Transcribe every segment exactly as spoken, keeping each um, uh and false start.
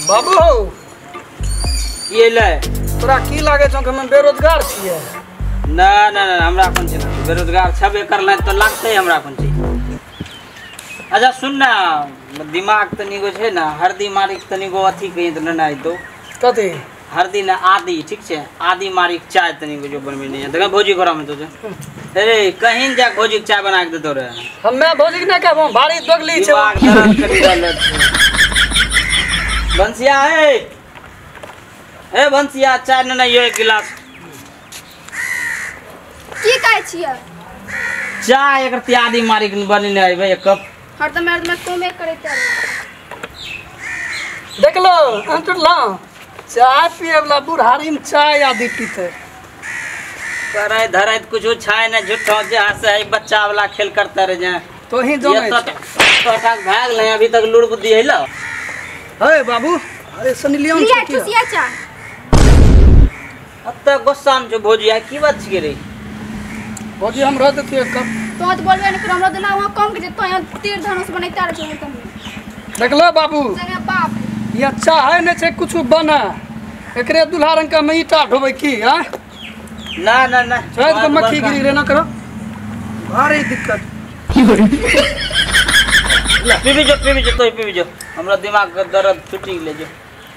बाबू ये ले तोरा की लागे छौ कि हम बेरोजगार छियै? ना ना ना हमरा कोन छै बेरोजगार छबे करले तो लागते हमरा कोन छै। अच्छा सुन ना दिमाग तनी गो छै ना हरदी मारी तनी गो अथी कहि त न आइतो कथी हरदी ना आदि ठीक छै आदि मारी चाय तनी गो जो बनबे नहीं देख भौजी घर में तो अरे कहीं जा भौजी चाय बना के देतो रे हम्मे भौजी के ना कहबो भारी दोगली छै दिमाग दर्द करी रहल छै। बंसिया है ए बंसिया चाय न नहीं एक गिलास की कहै छियै? चाय एकर त्यादी मारी के बनी नहीं आइबे एक कप हरदम हरदम तुमे करैत देख लो अंतुला चाय पिए वाला बुढ़ारी में चाय आदि पीते करे धरत कुछ छाय न झूठो जे हसे बच्चा वाला खेल करते रह जाए तो ही जमे तो टक भाग ले अभी तक लुड़ बुद्धि हैला। हे बाबू अरे सनी लियोन लिया खुशिया चा अब तक गुस्सा में जो भौजी है की बात छिके रे भौजी हम रह देतिए कब तो तो बोलबे न कर हमरा देना वहां कम के तो यहां तीर धनुष बनैता रह छै तुम देख लो बाबू जगह बाप ये चाहे न छै कुछ बना एकरे दुल्हा रंग का ईटा ढोबै की हां ना ना ना शायद को मक्खी गिरी रे ना करो भारी दिक्कत पीबी जो पीबी जो तो पीबी जो हमरा दिमाग का दर्द छुटी ले जो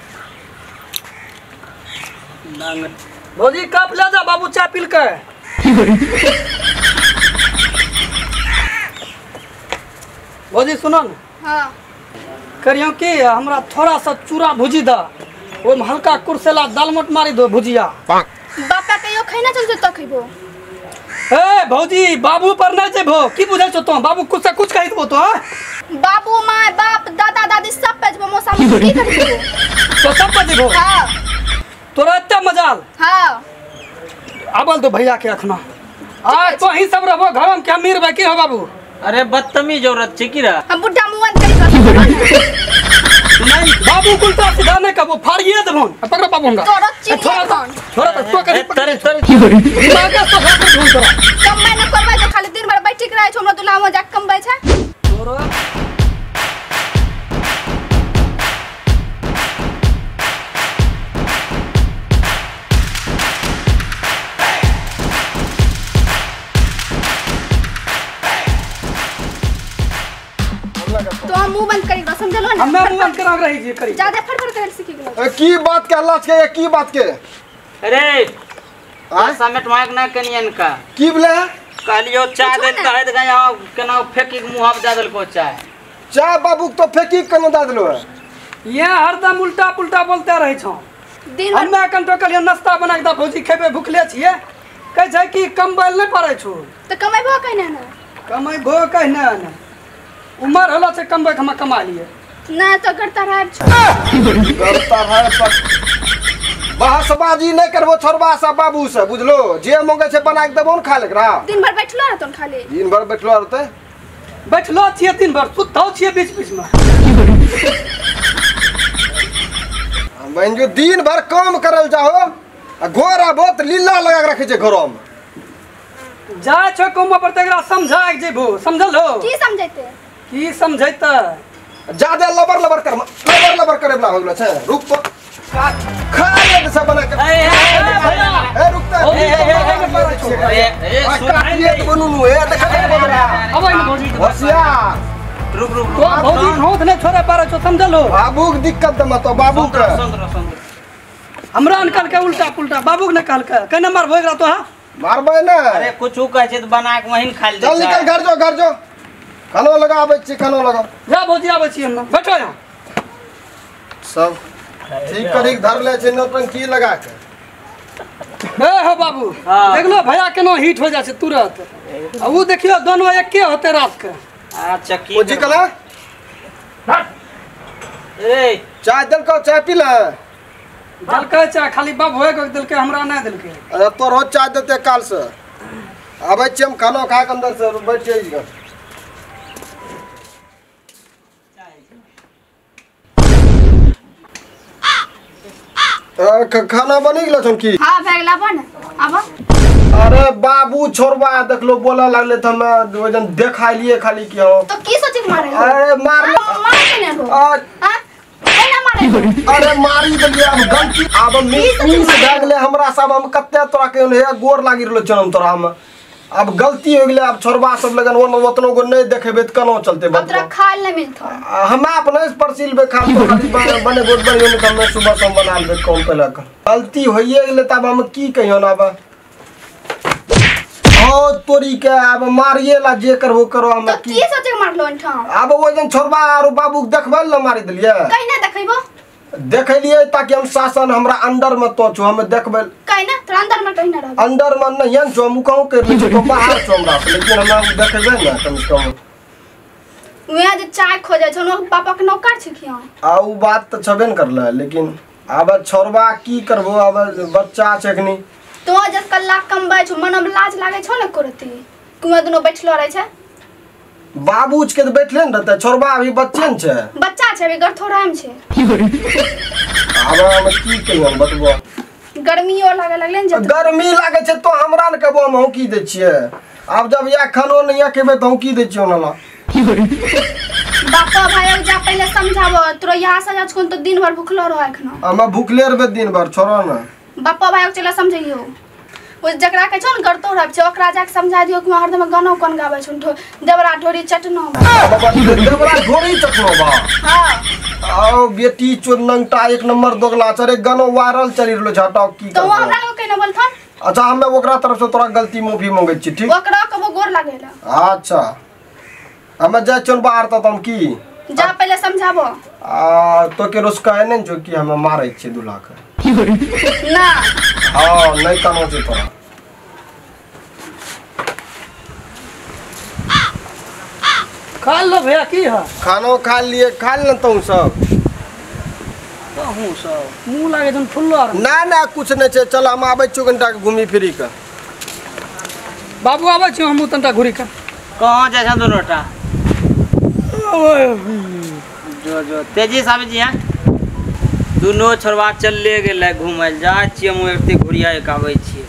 नांग भौजी कप ले जा बाबू चाय पील के भौजी सुनो न हां करियो कि हमरा थोड़ा सा चूरा भुजी दा ओ में हल्का कुरसेला दालमोट मारी दो भुजिया बापा कहियो खैना चल जतो खइबो। ए भौजी बाबू पर नहीं जेबो की बुझै छ तो बाबू कुछ से कुछ कहि देबो तो बाबू माय बाप दादा दादी सब पे जबो मौसा में की करबो तो सब पे जेबो हां तोरा एते मजाल हां आबल दो भैया के अखना आज तो ही सब रहबो घर में क्या मीर बा की हो बाबू अरे बदतमीज औरत छी की रे हम बुड्ढा मुवन करी नहीं बाबू कुलता सीधा नहीं कबो फाड़िए देबो पकड़ बाबू हमरा तोरा चिन्ह थोड़ा कौन थोड़ा तो करी तरे तरे दिमाग से हाथ ढूंढ तोरा कमाई न करबै तो खाली दिन भर बैठी के रहै छ हमरा दुल्हा में जा कमबै छै तोरा तो हम मुंह बंद करी समझलो ना हम्मे मुंह बंद करा रही जी करी ज्यादा फड़ फड़ करे सीखी गेलो की बात के अल्लाह के की बात के अरे आय समेट माइक ना कनियन का की बोले कहलियो चाय दे कहत गए यहां केना फेंकी के मुंह पे दे देलको चाय चाय बाबू तो फेंकी के न दा देलो है ये हरदम उल्टा पुल्टा बोलते रहे छौ दिन भर हम्मे कन तो कहलियो नाश्ता बना के दा भौजी खेबे भूखले छिए कहै छै कि कमबैल नहीं पड़ै छौ तो कमाइबो कहने ना कमाई भो कहने न उमर होला से कमबै हम कमा लिए ना तो करता रह करता है पर बहसबाजी नहीं करबो छोरबा सा बाबू से बुझलो जे मांगे छै बना के देबो न खा लेकरा दिन भर बैठलो रहतो न खाली दिन भर बैठलो रहते बैठलो छिए दिन भर सुतौ छिए बीच बीच में बहन जो दिन भर काम करल जाओ आ घर आबो त लीला लगा के रखे छै घरो में जा छ कोमा पर तेकरा समझा के जेबो समझलो की समझैते की समझैता ज्यादा लबर लबर कर लबर लबर करे वाला होगला छै रुक तो खा ले सब बना के ए ए ए रुक त ए ए काटिए तो बनू नु ए देख बोल रहा अब इन भौजी होशियार रुक रुक तो भौजी होत नहीं छोड़े पारे छो समझलो बाबू के दिक्कत दम तो बाबू के सुंदर सुंदर हमरा अनकल के उल्टा पुल्टा बाबू के न कहल के केना मार भोगरा तो हा मारबे ना अरे कुछ कह छै त बना के वहीं खा ले चल निकल घर जो घर जो खानो लगा आबै छी खानो लगा जा भौजी आबै छी हम बैठो यहां सब ठीक करी धर ले छै नौटंकी लगा के ए हो बाबू हाँ। देख लो भैया केना हिट हो जाय छै तुरंत आ ऊ देखियो दोनों एके होते रात के अच्छा की ओ जी कला ए चाय दल को चाय पी ले दल के चाय खाली बाप होए के दिल के हमरा नहीं दिल के अरे तो रोज चाय देते काल से आबै छी हम खानो खा के अंदर से बैठ जाइए खाना बनी गेलो छन की हां भए गेला बन अब अरे बाबू छोरबा देख लो बोला लगले त हम वजन देखा लिए खाली की हो तो की सोचे मारे अरे मार मार के ने हो आ हां केना मारे मारे अरे मारी देलिए अब गलती अब मिस भए गेलै हमरा सब हम कते तोरा के हे गोर लागि रहलो जनम तोरा हम अब गलती हो गेलै अब छोरबा सब लगन ओतनो गो नहीं देखेबे त केना चलते अब तोरा खाए ले मिलतो हम अपने परसिल बे खा तो बने बहुत बढ़िया में हम सुबह शाम बना ले कौन पहले गलती होइए गेलै तब हम की कहियो ना अब ओ तोरी के अब मारिए ला जे करबो करो हम तो की सोचे मारलो अंठा अब ओ जन छोरबा और बाबू देखबै ल मारि देलिए कहीं ना देखैबो देखलिए ताकि हम शासन हमरा अंडर में तो छु हम देखबै कहीं ना तोरा अंदर में कहीं ना रह अंडर में नहीं है जो हम कहूं कर ली तो बाहर छु हमरा लेकिन हम देखबै ना कम से कम उया जे चाय खोजे छ न पापा के नौकर छी खिया आ उ बात तो छबे न करले लेकिन अब छोरबा की करबो अब बच्चा छै एखनी तो जब कलाक कमबै छ मन में लाज लागे छ न करती कुआ दुनो बैठलो रहे छ बाबूज के तो बैठले न रहते छोरबा अभी बच्चे न छै बच्चा छै अभी घर थोड़ा हम छै अब हम की कहियो बतबो गर्मियो लागे लगले न गर्मी लागे छै तो हमरा न कहबो हम की दै छियै अब जब या खानो नहीं केबे तो की दै छियै ओनला बापा भाई जा पहले समझाबो तोरा यहाँ से जा छन तो दिन भर भूखलो रह एखनो हम भूखले रहबे दिन भर छोड़ो न बापा भाई चला समझियो ओ जकरा के छन करतो रहब छै ओकरा जा के समझा दियो कि हरदम गाना कोन गाबै छन देवरा ढोरी चटनो बाबा देवरा ढोरी चटनो बा हां आओ बेटी चुनंगटा एक नंबर दोगला चरे गानो वायरल चली रहलो झटाओ की तो हमरा लोग के न बोलथन अच्छा हमें ओकरा तरफ से तोरा गलती माफी मांगे छी ठीक ओकरा कबो गोर लागेला अच्छा हमें जा चल बाहर तो हम की जा पहले समझाबो आ तो के रोज कहे न जो कि हमें मारै छी दूल्हा के ना हां नहीं कानो छै तोरा खा लो भैया की है खानो खा लिए खा ले तू सब कहूँ सब मुँह लागे जन फुल्लो ना ना कुछ नहीं छै चल हम आबै छी घंटा घूमी फिरी के बाबू आबै छी हम तनटा घुरी के कहाँ जाइ छ दोनोटा जो जो तेजी साहब जी हैं दुनो छोरबा चलले गेलै घुमै जा छियै हम एते घुरिया एक आबै छियै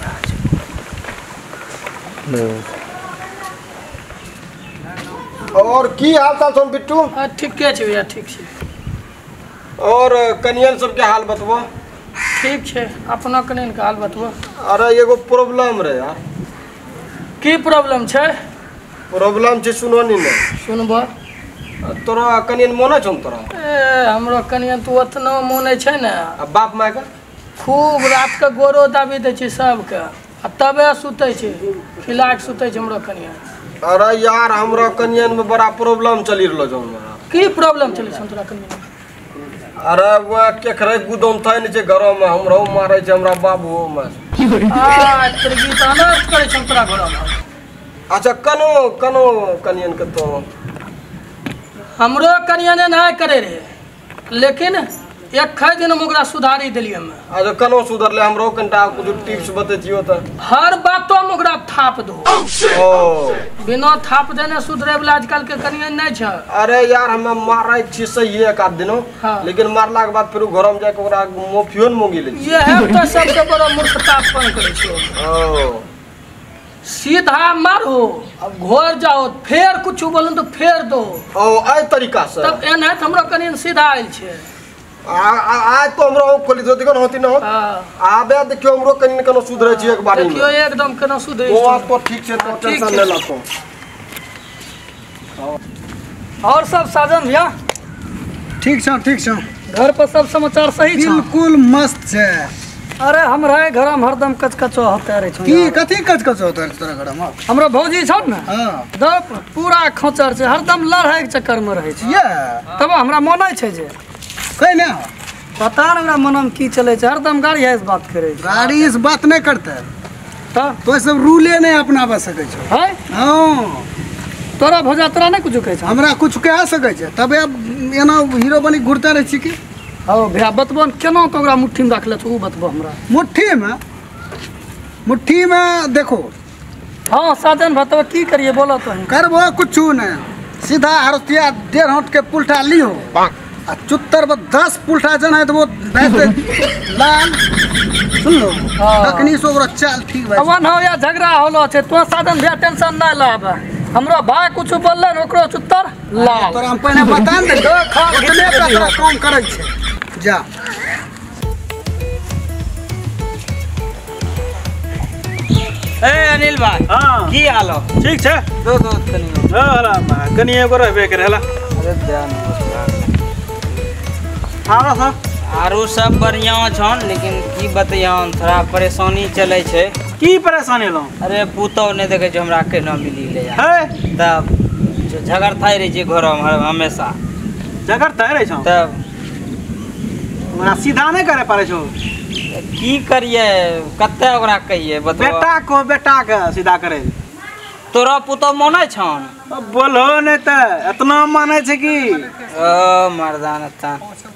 और की हाल चाल छन बिट्टू हाँ ठीक छै भैया ठीक छै और कनियन सब के हाल बतबो ठीक छै अपना कनियन के हाल बतबो अरे एगो प्रॉब्लम रे यार की प्रॉब्लम छै प्रॉब्लम छै सुनो नी ने सुनबो तोरा कनियन मोने छन तोरा ए हमरो कनियन तो ओतना मोने छै ने आ बाप माय के खूब रात के गोरो दाबी दै छै सबके आ तबे सुतै छै खिला के सुतै छै हमरो कनियन अरे यार हमरा कनियन में बड़ा प्रॉब्लम चली रहलो जौन में की प्रॉब्लम चलै छै तोरा कनियन अरे वो केखरे गुदम थाय ने छै घरो में हमरो मारै छै हमरा बाबू में आ तेरी तानत करै छै तोरा घर में अच्छा कनो कनो कनियन के तो हमरो कनियन नहीं करे रे लेकिन एक खै दिन हम ओकरा सुधारी देलियै हमे अच्छा कनो सुधरले हमरो कनटा कुछ टिप्स बतैतियो त हर बातों में ओकरा थाप दो ओ बिना थाप देने सुधरे वाला आजकल के कनियन नहीं छै अरे यार हमें मारै छी सही एक आध दिनो हाँ। लेकिन मारला के बाद फिर घर में जाके ओकरा मोफियो न मोगी ले ये है तो सबसे बड़ा मूर्खतापन करे छै ओ सीधा मारो अब घर जाओ फिर कुछ बोलो तो फेर दो ओ ए तरीका से तब एना हमरो कनियन सीधा आइल छै आ आज तो हमरो खोली दो दिगन होती न हो हां आबे देखियो हमरो कनियन कनो सुधरे छी एक बारी में देखियो एकदम केना सुधरे वो बात तो ठीक छै तो टेंशन ले ला तो और सब साजन भैया ठीक छौ ठीक छौ घर पर सब समाचार सही छै बिल्कुल मस्त छै अरे हमरा घर में हरदम कचकचो होते रहे की छै कथी कच कच होतै तोरा घर में हमरा भौजी छौ ने हां दप पूरा खोचर छै हरदम लड़ाई के चक्कर में रहे छै ये तब हमरा मानै छै जे कहि ना पता नहीं हमरा मन में की चले छै हरदम गाड़ी है बात करे छै गाड़ी इस बात नहीं करते तब तो सब रूले नहीं अपनाबा सकै छौ है हां तोरा भौजा तोरा नहीं कुछ कहे छै हमरा कुछ कह सकै छै तबे एना हीरो बनी घुरता रहे छी की हां भैया बतबो केना के ओकरा मुट्ठी में रखले छै उ बतबो हमरा मुट्ठी में मुट्ठी में देखो हां साजन बतबो की करिए बोलो तो करबो कुछ नहीं सीधा हरतिया डेढ़ हाथ के पुलटा लियो आ चुत्तर में दस पुलटा जन है तो वो लाल सुन लो तखनी से ओकरा चाल ठीक भाई अवन हो या झगड़ा होलो छै तो साधन भैया टेंशन ना लाब हमरो भाई कुछ बोलले ओकरो चुत्तर लाल तोरा हम पहले बता दे दो खा कितने पैसा काम करे छै जा ए अनिल भाई हाँ की हाल हो ठीक छै दो दो तनी हाँ कनी एगो रहबे करे हला अरे ध्यान आरो सब आरो सब बढ़िया छन लेकिन की बतियान थोड़ा परेशानी चले छै की परेशानी लो अरे पुतौ ने देखे छै हमरा केना मिली ले है तब झगड़ताई रहे छै घर में हमेशा जगर तय रहे छौ तब हमरा सीधा नहीं करे पारे छौ की करिए कते ओकरा कहिए बता बेटा को बेटा के सीधा करे तोरा पुतौ मानै छन अब बोलो नहीं त इतना माने छै कि ओ मर्दाना ता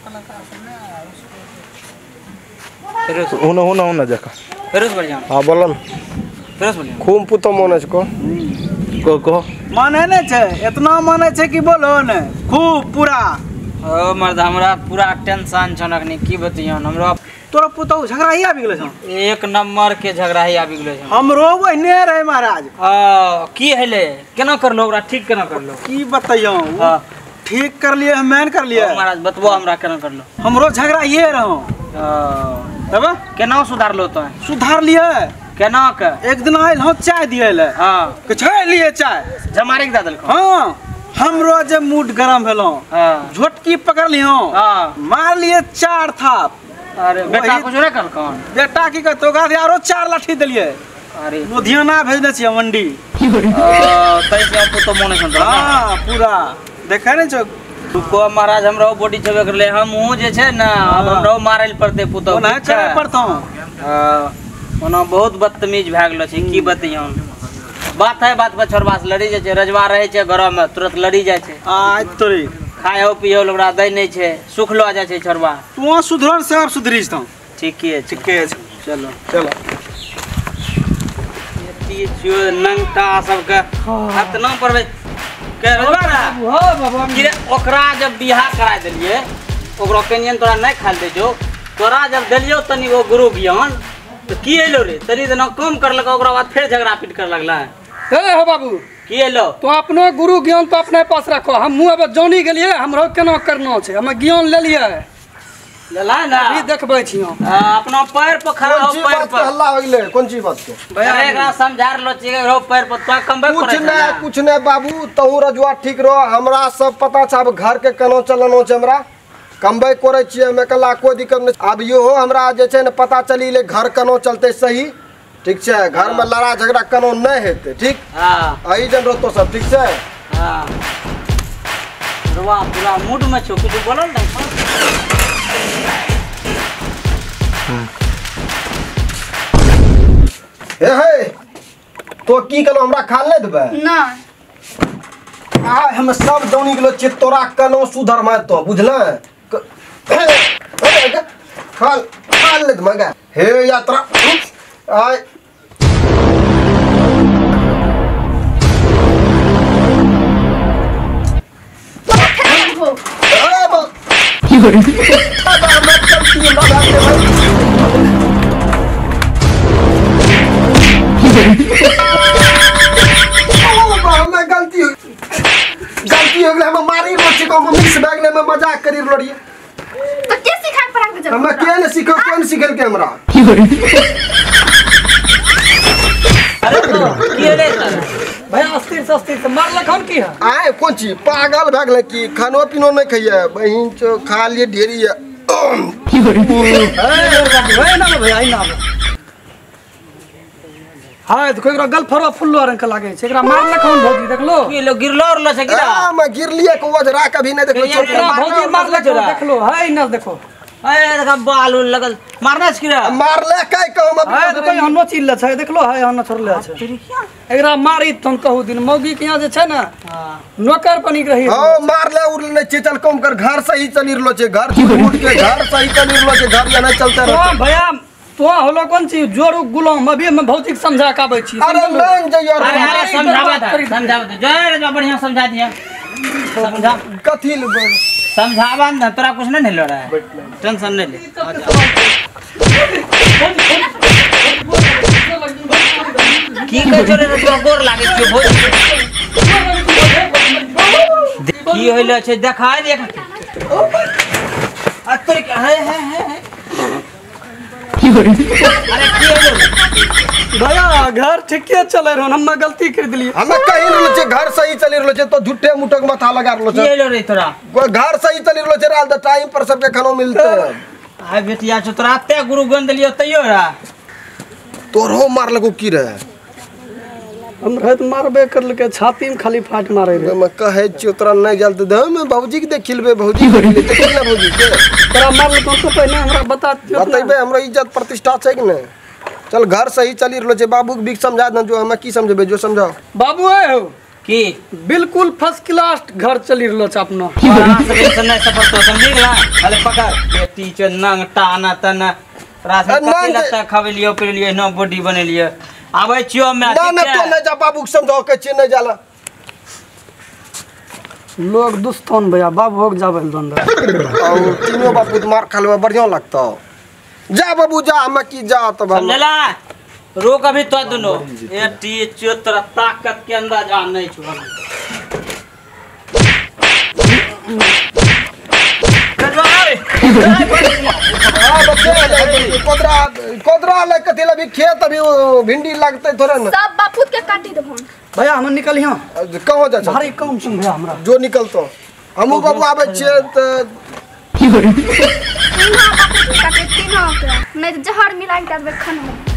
फिरोज हुन हुन हुन देखा फिरोज बढ़िया हाँ बोलन फिरोज बढ़िया खूब पुतो मन को को को माने नहीं छै इतना माने छै कि बोलो ने खूब पूरा ओ मर्द हमरा पूरा टेंशन छन अखनी की बतियान हमरा तोरा पुतौ झगड़ा ही आबि गेलो छौ एक नंबर के झगड़ा ही आबि गेलो छन हमरो वहने रहे महाराज आ की हेले केना करलो ओकरा ठीक केना करलो की बतइयो हां ठीक कर लिए हम कर लिए महाराज बतबो हमरा केना करलो हमरो झगड़ा ये रहो तब केना सुधारलो तो सुधार लिए केना के एक दिन आयल हो चाय दिए ले हां के छै लिए चाय जमारे के दादल हां हमरो जे मूड गरम भेलो हां झोटकी पकड़ लियो हां मार लिए चार थाप अरे बेटा कुछ रे कर कौन बेटा की कहतो गादी आरो चार लाठी देलिए अरे लुधियाना भेजने छियै मंडी तै से पुतो मोने छन हां पूरा देखे नै छ तुको महाराज हमरो बॉडी छबे करले हमहु जे छै ना अब हमरो मारैल पड़ते पुतो ओना करे पड़तो ओना बहुत बदतमीज भए गेलो छै की बतियान बात है बात पर छोरबास लड़ी जाय छै रजवा रहे छै घर में तुरंत लड़ी जाय छै आ तोरी खायो पियो ओकरा दै नै छै सुखलो जाय छै छोरबा तू सुधरन से अब सुधरी छ ठीके छै ठीके छै चलो चलो ये जो नंगटा सबके हाथ न परबे के रजवा रा हां बाबा कि ओकरा जब बियाह करा देलिए ओकरा कनियन तोरा नै खाल दे जो तोरा जब देलियो तनी वो गुरु ज्ञान तो की एलो रे तनी जना कम करलक ओकरा बाद फिर झगड़ा पीट कर लगला हे हो बाबू की एलो तो अपनो गुरु ज्ञान तो अपने पास रखो हम मुँह अब जानी गेलिए हमरो केना करना छै हम ज्ञान ले लिए लला ना अभी देखबै छी हम आ, अपना पैर पर खड़ा हो कौन सी पैर बात के पर हल्ला हो गेले कौन सी बात के अरे एकरा समझा लो छी रो पैर पर तो कंबे कुछ करे नहीं कुछ नहीं बाबू तहू रजुआ ठीक रहो हमरा सब पता छ अब घर के केना चलनो छै हमरा कमबै करे छियै हमें कला कोई दिक्कत नहीं अब यो हमरा जे छै ने पता चली ले घर केना चलते सही ठीक छै घर में लड़ा झगड़ा केना नहीं हेते ठीक हां अही जन रहतो सब ठीक छै हां रवा पूरा मूड में छो कुछ बोलल नहीं हे हे तो की कलो हमरा खा ले देबे नहीं आ हम सब जानी गेलो छियै तोरा केना सुधर में तो बुझले खा खा ले दे मगा हे यात्रा आय गलती गलती हो गेलै हम मारी रो छी को मिक्स बैग ले में मजाक करी रो रही तो के सिखाए पराग जब हम के ने सिखो कोन सिखल के हमरा अरे तो की ले भैया अस्थिर से अस्थिर से मारलक हम की है आय कोन चीज पागल भए गेलै की खानो पीनो नहीं खइए बहिन चो खा लिए ढेरी है हे ना भैया ना हां देखो एकरा गल फरो फुल्लो रंग के लागे छै एकरा मारलक हम भौजी देखलो की लो गिरलो और से गिरा आ मैं गिरलिए को वजरा कभी नहीं देखलो चोट एकरा भौजी मारलक देखलो है ना देखो अरे देखा बाल उल लगल मारना छ गिरा मारले कई कहू मत है तो कोई हनो चिल्ला छै देखलो है हनो छोड़ले छै एकरा मारी तन कहू दिन मौगी के यहाँ जे छै ना नौकर बनी रही हां मारले उड़ नहीं छै चल कम कर घर सही चली रहलो छै घर छूट फूट के घर सही चली रहलो छै घर या नहीं चलते तो रहते भैया तो होलो कोन चीज जोरू गुलाम अभी हम भौतिक समझा के आबै छी अरे नहीं जइयो अरे अरे समझावा था समझावा था जय रे बढ़िया समझा दिया समझा कथी ले समझावा ना तोरा कुछ नहीं लो रहा है टेंशन नहीं ले की कह छोरे रे तो गोर लागे छै भोज की होइलो छै देखाय देख अतर के है है है अरे की है भैया घर ठीके चले रहो हम गलती कर दिली हमें कहीं रहलो छे घर सही चली रहलो छे तो झूठे मुठक माथा लगा रहलो की छे लो रे तोरा कोई घर सही चली रहलो छे राल द टाइम पर सबके खानो मिलते आ बेटिया छ तोरा ते गुरु गंध लियो तैयो रा तोरो मार लगो की रहे हम रहत मारबे करलके छाती में खाली फाट मारे रे मैं कहे छी तोरा नहीं जलते दे मैं भौजी के देखिलबे भौजी देखिले तो केना भौजी के तोरा मारल तो पहले हमरा बता बतैबे हमरा इज्जत प्रतिष्ठा छै कि नहीं चल घर सही चली रहलो छे बाबू के बिक समझा दन जो हमें की समझबे जो समझाओ बाबू है हो की बिल्कुल फर्स्ट क्लास घर चली रहलो छ अपना वहां से से नहीं सफर तो समझी गेला अरे पकड़ बेटी छ नंग टाना तना रात में कथि लगता खावे लियो पी लियो नो बॉडी बने लियो आबै छियो मैं ना ना तो नहीं जा बाबू के समझाओ के छी नहीं जाला लोग दुश्मन भैया बाबू हो जाबे दंड और तीनों बापू मार खालवा बढ़िया लगता जा बाबू जा हम की जा तो समझला रोक अभी तो दोनों ए टी चोतर ताकत के अंदाजा नहीं छु कोदरा कोदरा ले कथि लबी खेत अभी भिंडी लगते थोड़ा ना सब बापूत के काटी देबो भैया हम निकलियो कहो जा भारी काम सुन भैया हमरा जो निकलतो हमहु बाबू आबै छियै त तीनों बापूत के काटे तीनों के नहीं जहर मिला के देबे खाना